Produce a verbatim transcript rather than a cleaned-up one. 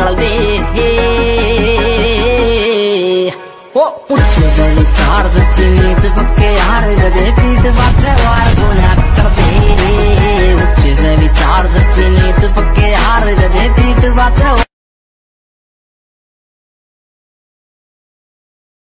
निकल दे हो उच्चे से विचार सच्ची नीत पक्के यार गधे पीठ बाचे वार को ना कर दे उच्चे से विचार सच्ची नीत पक्के यार गधे पीठ बाचे